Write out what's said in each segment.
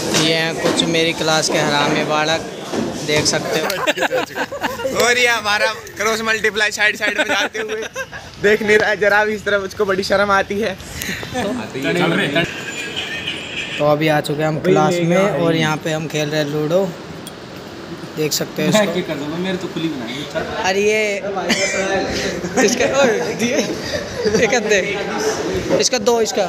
ये हैं कुछ मेरी क्लास के हरामी बालक, देख सकते हो। और ये हमारा क्रॉस मल्टीप्लाई साइड साइड में जाते हुए देख नहीं रहा है जरा भी इस तरफ, उसको बड़ी शर्म आती है। तो अभी आ चुके हैं हम क्लास में और यहाँ पे हम खेल रहे हैं लूडो, देख सकते हो इसको। मेरे तो खुली बनाई। अरे ये इसका दे, इसका दो, इसका।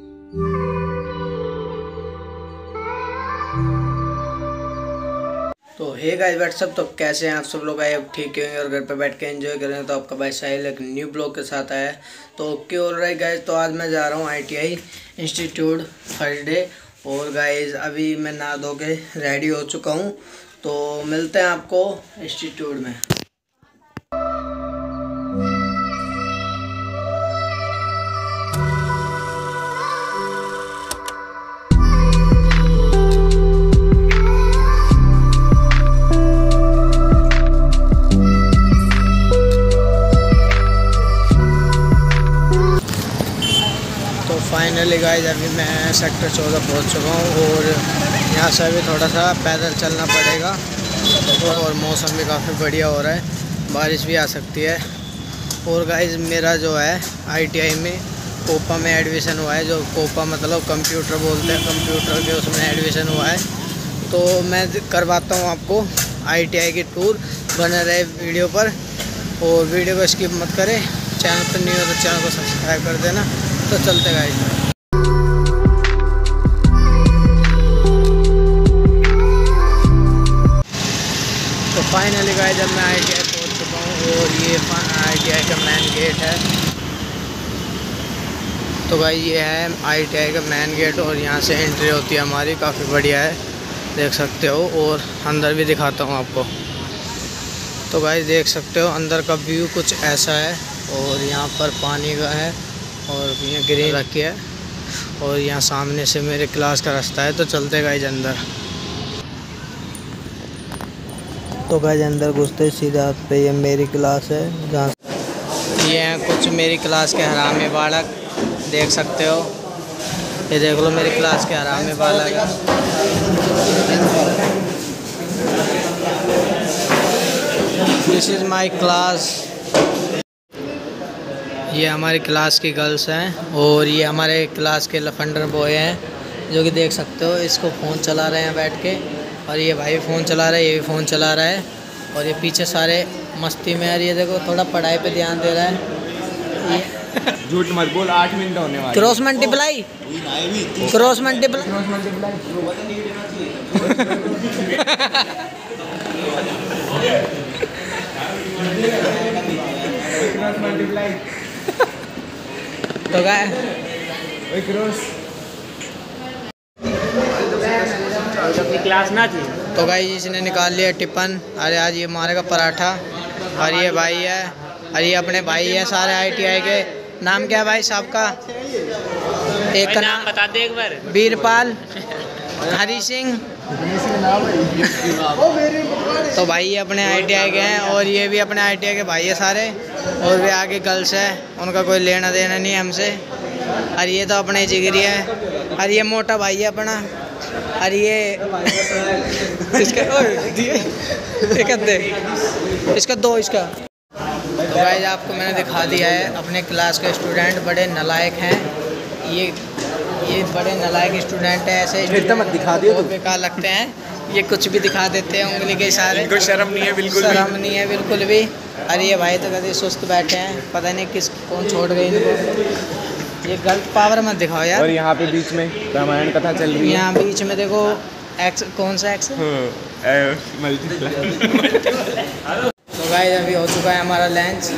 तो हे गाइस व्हाट्सअप, तो कैसे हैं आप सब लोग? आए अब ठीक है और घर पे बैठ के एंजॉय करें। तो आपका भाई साहिल एक न्यू ब्लॉग के साथ आया है। तो ओके ऑल राइट गाइस, तो आज मैं जा रहा हूँ ITI इंस्टीट्यूट फर्स्ट डे। और गाइस अभी मैं नहा धो के रेडी हो चुका हूँ, तो मिलते हैं आपको इंस्टीट्यूट में। फाइनली गाइस अभी मैं सेक्टर 14 पहुंच चुका हूं और यहाँ से अभी थोड़ा सा पैदल चलना पड़ेगा। और मौसम भी काफ़ी बढ़िया हो रहा है, बारिश भी आ सकती है। और गाइस मेरा जो है ITI में कोपा में एडमिशन हुआ है, जो कोपा मतलब कंप्यूटर बोलते हैं, कंप्यूटर के उसमें एडमिशन हुआ है। तो मैं करवाता हूँ आपको ITI की टूर, बने रहे वीडियो पर और वीडियो को स्किप मत करें। चैनल पर न्यू हो तो चैनल को सब्सक्राइब कर देना। तो चलते गाइस। तो फाइनली गाइस जब मैं ITI पहुंच चुका हूँ और ये ITI का मेन गेट है। तो गाइस ये है ITI का मेन गेट और यहाँ से एंट्री होती है हमारी, काफ़ी बढ़िया है, देख सकते हो। और अंदर भी दिखाता हूँ आपको। तो गाइस देख सकते हो अंदर का व्यू कुछ ऐसा है और यहाँ पर पानी का है और यहाँ ग्रीन रखी है और यहाँ सामने से मेरे क्लास का रास्ता है। तो चलते गाइस अंदर। तो गाइस अंदर घुसते सीधा हाथ पे ये मेरी क्लास है, जहाँ ये हैं कुछ मेरी क्लास के हरामी बालक, देख सकते हो। ये देख लो मेरी क्लास के हरामी बालक। This is my class. ये हमारी क्लास की गर्ल्स हैं और ये हमारे क्लास के लफंडर बॉय हैं, जो कि देख सकते हो। इसको फ़ोन चला रहे हैं बैठ के और ये भाई फ़ोन चला रहा है, ये भी फ़ोन चला रहा है और ये पीछे सारे मस्ती में। यार ये देखो थोड़ा पढ़ाई पे ध्यान दे रहा है। झूठ मत बोल, 8 मिनट होने वाले। Cross multiply, cross multiply. तो क्या क्लास ना थी। तो गाइस इसने निकाल लिया टिफिन। अरे आज ये मारेगा पराठा। और ये भाई है और ये अपने भाई है सारे ITI के। नाम क्या है भाई साहब का? एक का नाम बता दे एक बार। वीरपाल, हरी सिंह। तो भाई ये अपने ITI के हैं और ये भी अपने ITI के भाई है सारे। और भी आगे गर्ल्स है, उनका कोई लेना देना नहीं है हमसे। और ये तो अपने जिगरी है। और ये मोटा भाई है अपना। और ये इसका दो, इसका। तो गाइस आपको मैंने दिखा दिया है अपने क्लास के स्टूडेंट, बड़े नालायक हैं ये बड़े नालायक स्टूडेंट है। ऐसे मत दिखा दियो, बहुत बेकार लगते हैं, ये कुछ भी दिखा देते हैं उंगली के इशारे। इनको शर्म नहीं है बिल्कुल, शर्म नहीं है बिल्कुल भी। अरे ये भाई तो कभी सुस्त बैठे हैं, पता नहीं कौन छोड़ गई इनको। ये गलत पावर मत दिखाओ यार। और यहाँ पे बीच में रामायण कथा चल रही है। यहाँ बीच में देखो एक्स, कौन सा एक्स? तो गाइस अभी हो चुका है हमारा लंच।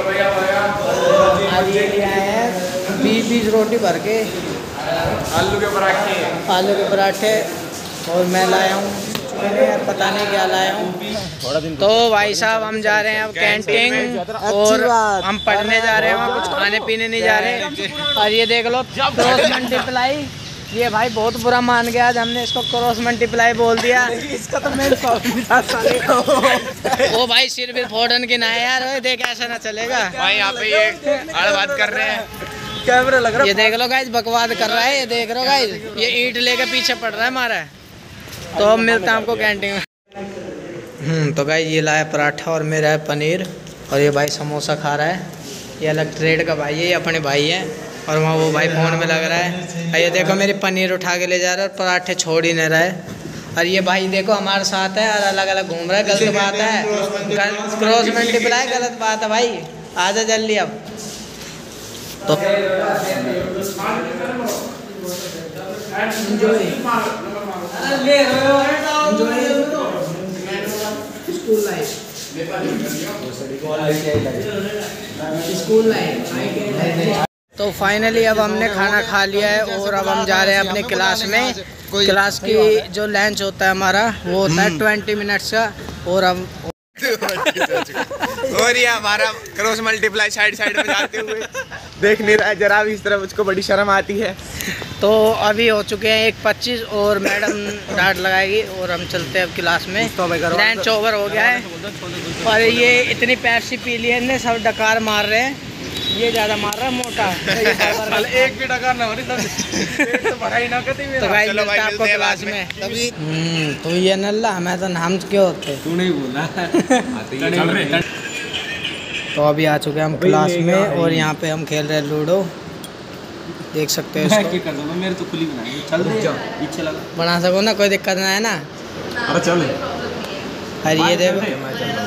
आज ये लिया है 20 रोटी भर के, आलू के पराठे और मैं लाया हूँ पता नहीं क्या लाया हूँ। तो भाई साहब हम जा रहे हैं अब कैंटीन और हम पढ़ने जा रहे हैं, वहाँ कुछ खाने पीने नहीं जा रहे। और ये देख लो क्रॉस मल्टीप्लाई, ये भाई बहुत बुरा मान गया आज हमने इसको क्रॉस मल्टीप्लाई बोल दिया। इसका तो मैं वो भाई सिर भी फोड़न की ना है यार, देख ऐसा ना चलेगा भाई। यहाँ पे ये बात कर रहे हैं, कैमरा लग रहा है। ये देख लो गाइस बकवाद कर रहा है, ये देख लो गाइस, ये ईंट लेके पीछे पड़ रहा है हमारा। तो अब मिलता है आपको कैंटीन में। तो भाई ये लाया पराठा और मेरा है पनीर, और ये भाई समोसा खा रहा है। ये अलग ट्रेड का भाई है, ये अपने भाई है, और वहाँ वो भाई फ़ोन में लग रहा है। ये देखो मेरी पनीर उठा के ले जा रहा है और पराठे छोड़ ही नहीं रहा है। और ये भाई देखो हमारे साथ है और अलग अलग घूम रहा है। गलत बात है, क्रॉस मल्टीप्लाई गलत बात है भाई। आजा जल्दी अब तो स्कूल लाइफ। तो फाइनली अब हमने खाना खा लिया है और अब हम जा रहे हैं अपने क्लास में। क्लास की जो लंच होता है हमारा वो होता है 20 मिनट्स का। और हम और ये हमारा क्रॉस मल्टीप्लाई साइड साइड में जाते हुए देख नहीं रहा है जरा भी इस तरफ, मुझको बड़ी शर्म आती है। तो अभी हो चुके हैं 1:25 और मैडम डांट लगाएगी और हम चलते हैं अब क्लास में। लंच ओवर हो गया है और ये इतनी पेप्सी पी ली है, सब डकार मार रहे हैं। ये ज़्यादा मार रहा है मोटा। एक भी डकार ना हो रही तो पढ़ाई ना करती। तो भाई मिलता है आपको क्लास में तभी। तो ये नल्ला मैं तो नाम क्यों होते तू नहीं बोला। तो अभी आ चुके हैं हम क्लास में और यहाँ पे हम खेल रहे हैं लूडो, देख सकते हो इसको। मेरे तो खुली बनाई, चल पीछे लगा बना सको ना, कोई दिक्कत ना है ना। अरे चल। और ये देखो